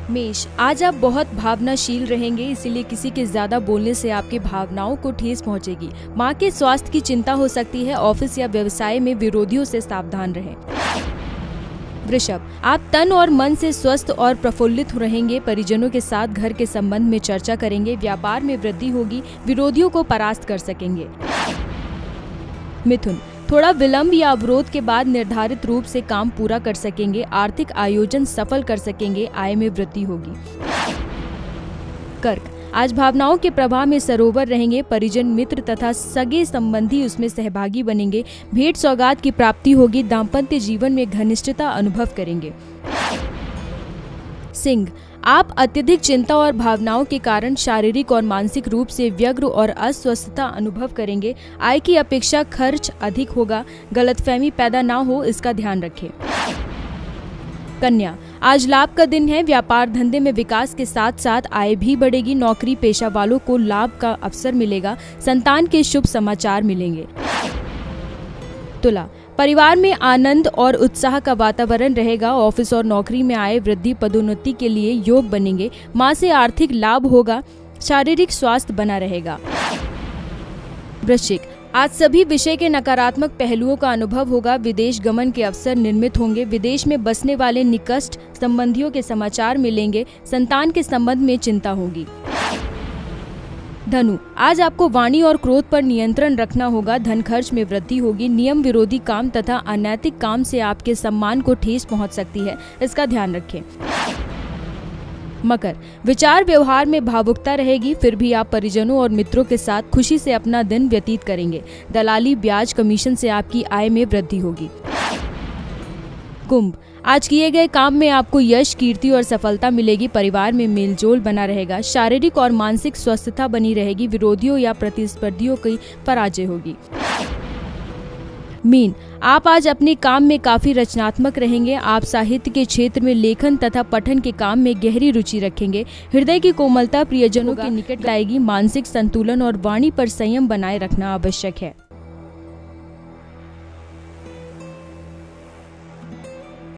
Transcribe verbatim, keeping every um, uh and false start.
मेष, आज आप बहुत भावनाशील रहेंगे, इसीलिए किसी के ज्यादा बोलने से आपकी भावनाओं को ठेस पहुंचेगी। मां के स्वास्थ्य की चिंता हो सकती है। ऑफिस या व्यवसाय में विरोधियों से सावधान रहें। वृषभ, आप तन और मन से स्वस्थ और प्रफुल्लित रहेंगे। परिजनों के साथ घर के संबंध में चर्चा करेंगे। व्यापार में वृद्धि होगी। विरोधियों को परास्त कर सकेंगे। मिथुन, थोड़ा विलंब या अवरोध के बाद निर्धारित रूप से काम पूरा कर सकेंगे। आर्थिक आयोजन सफल कर सकेंगे। आय में वृद्धि होगी। कर्क, आज भावनाओं के प्रभाव में सरोवर रहेंगे। परिजन, मित्र तथा सगे संबंधी उसमें सहभागी बनेंगे। भेंट सौगात की प्राप्ति होगी। दाम्पत्य जीवन में घनिष्ठता अनुभव करेंगे। सिंह, आप अत्यधिक चिंता और भावनाओं के कारण शारीरिक और मानसिक रूप से व्यग्र और अस्वस्थता अनुभव करेंगे। आय की अपेक्षा खर्च अधिक होगा। गलतफहमी पैदा ना हो, इसका ध्यान रखें। कन्या, आज लाभ का दिन है। व्यापार धंधे में विकास के साथ साथ आय भी बढ़ेगी। नौकरी पेशा वालों को लाभ का अवसर मिलेगा। संतान के शुभ समाचार मिलेंगे। तुला, परिवार में आनंद और उत्साह का वातावरण रहेगा। ऑफिस और नौकरी में आय वृद्धि, पदोन्नति के लिए योग बनेंगे। मां से आर्थिक लाभ होगा। शारीरिक स्वास्थ्य बना रहेगा। वृश्चिक, आज सभी विषय के नकारात्मक पहलुओं का अनुभव होगा। विदेश गमन के अवसर निर्मित होंगे। विदेश में बसने वाले निकट संबंधियों के समाचार मिलेंगे। संतान के संबंध में चिंता होगी। धनु, आज आपको वाणी और क्रोध पर नियंत्रण रखना होगा। धन खर्च में वृद्धि होगी। नियम विरोधी काम तथा अनैतिक काम से आपके सम्मान को ठेस पहुंच सकती है, इसका ध्यान रखें। मकर, विचार व्यवहार में भावुकता रहेगी, फिर भी आप परिजनों और मित्रों के साथ खुशी से अपना दिन व्यतीत करेंगे। दलाली, ब्याज, कमीशन से आपकी आय में वृद्धि होगी। कुंभ, आज किए गए काम में आपको यश, कीर्ति और सफलता मिलेगी। परिवार में मेलजोल बना रहेगा। शारीरिक और मानसिक स्वस्थता बनी रहेगी। विरोधियों या प्रतिस्पर्धियों की पराजय होगी। मीन, आप आज अपने काम में काफी रचनात्मक रहेंगे। आप साहित्य के क्षेत्र में लेखन तथा पठन के काम में गहरी रुचि रखेंगे। हृदय की कोमलता प्रियजनों के निकट लाएगी। मानसिक संतुलन और वाणी पर संयम बनाए रखना आवश्यक है।